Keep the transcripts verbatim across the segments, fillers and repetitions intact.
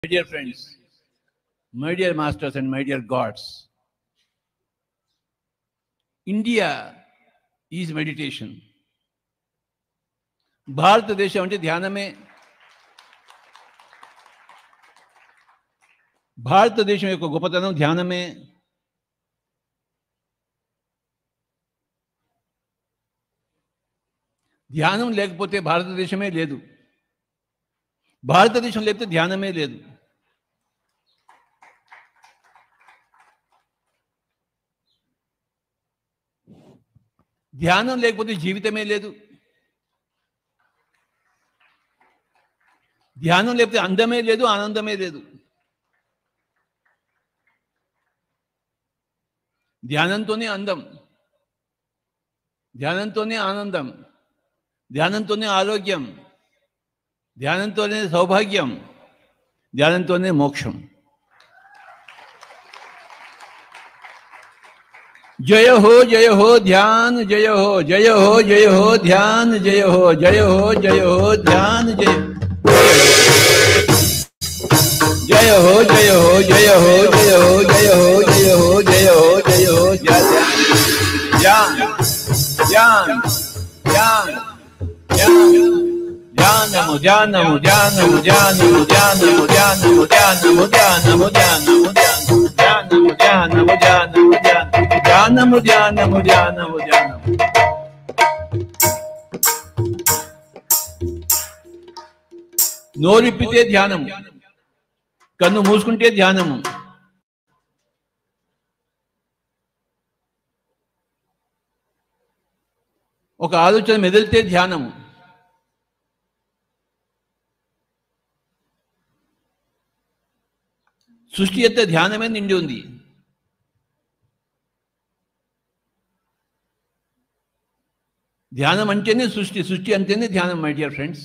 My dear friends, my dear masters and my dear gods, India is meditation. భారతదేశం అంటే ధ్యానమే. భారతదేశం యొక్క గొప్పతనం ధ్యానమే. ధ్యానం లేకపోతే భారతదేశమే లేదు. భారతదేశం లేకపోతే ధ్యానమే లేదు. ధ్యానం లేకపోతే జీవితమే లేదు. ధ్యానం లేకపోతే అందమే లేదు, ఆనందమే లేదు. ధ్యానంతోనే అందం, ధ్యానంతోనే ఆనందం, ధ్యానంతోనే ఆరోగ్యం, ధ్యానంతోనే సౌభాగ్యం, ధ్యానంతోనే మోక్షం. जय हो जय हो ध्यान, जय हो जय हो जय हो ध्यान, जय हो जय हो जय हो ध्यान, जय जय हो जय हो जय हो जय हो जय हो जय हो जय हो जय हो ज्ञान ज्ञान ज्ञान ज्ञान ज्ञानमु ज्ञानमु ज्ञानमु ज्ञानमु ज्ञानमु ज्ञानमु ज्ञानमु ज्ञानमु ज्ञानमु ज्ञानमु ज्ञानमु ज्ञानमु ధ్యానము ధ్యానము ధ్యానము ధ్యానము. నోరిప్పితే ధ్యానము, కన్ను మూసుకుంటే ధ్యానము. ఒక ఆలోచన మెదిలితే ధ్యానము. సృష్టి యొక్క ధ్యానమే నిండి ఉంది. ధ్యానం అంటేనే సృష్టి, సృష్టి అంటేనే ధ్యానం. మై డియర్ ఫ్రెండ్స్,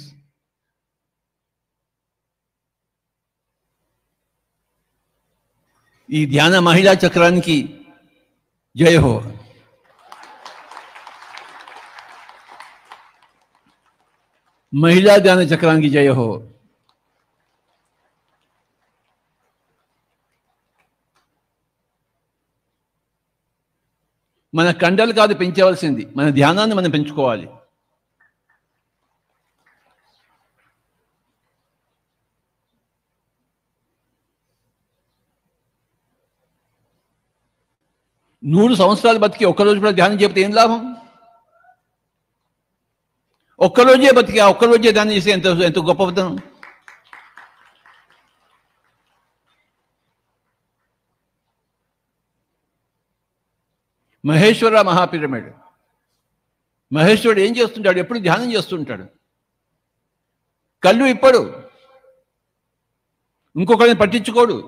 ఈ ధ్యాన మహిళా చక్రానికి జయ హో. మహిళా ధ్యాన చక్రానికి జయ హో. మన కండలు కాదు పెంచవలసింది, మన ధ్యానాన్ని మనం పెంచుకోవాలి. నూరు సంవత్సరాలు బతికి ఒక్కరోజు కూడా ధ్యానం చెబితే ఏం లాభం? ఒక్కరోజే బతికి ఆ ఒక్కరోజే ధ్యానం చేస్తే ఎంత ఎంత గొప్పతనం. మహేశ్వర మహాపిరమిడ్, మహేశ్వరుడు ఏం చేస్తుంటాడు? ఎప్పుడు ధ్యానం చేస్తుంటాడు. కళ్ళు ఇప్పడు, ఇంకొకరిని పట్టించుకోడు.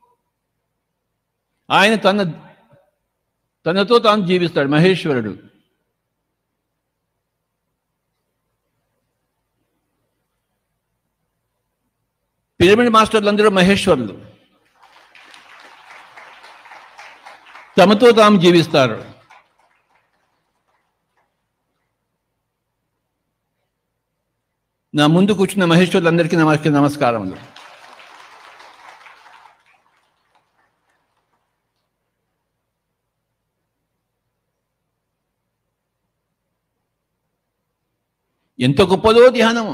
ఆయన తన తనతో తాను జీవిస్తాడు మహేశ్వరుడు. పిరమిడ్ మాస్టర్లు అందరూ మహేశ్వరులు, తమతో తాము జీవిస్తారు. నా ముందు కూర్చున్న మహేశ్వరులందరికీ నమస్క నమస్కారములు. ఎంత గొప్పదో ధ్యానము.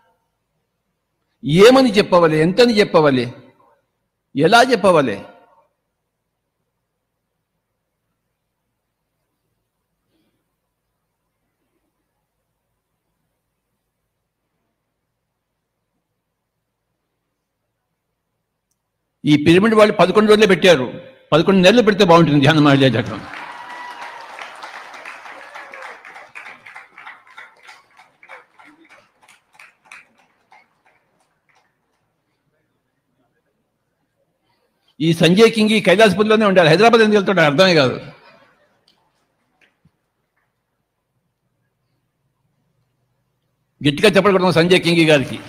ఏమని చెప్పవలే, ఎంతని చెప్పవలే, ఎలా చెప్పవలే? ఈ పిరమిడ్ వాళ్ళు పదకొండు రోజులే పెట్టారు. పదకొండు నెలలు పెడితే బాగుంటుంది ధ్యాన మహిళా చక్రం. ఈ సంజయ్ కింగ్ ఈ కైలాసపతిలోనే ఉండాలి. హైదరాబాద్ ఎందుకు వెళ్తాడు అర్థమే కాదు. గట్టిగా చెప్పకూడదు సంజయ్ కింగ్ గారికి.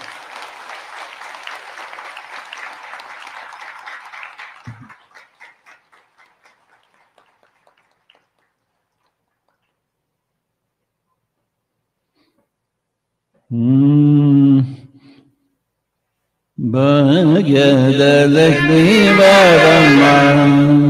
ಭಾಗ್ಯದ ಲಕ್ಷ್ಮೀ ಬಾರಮ್ಮ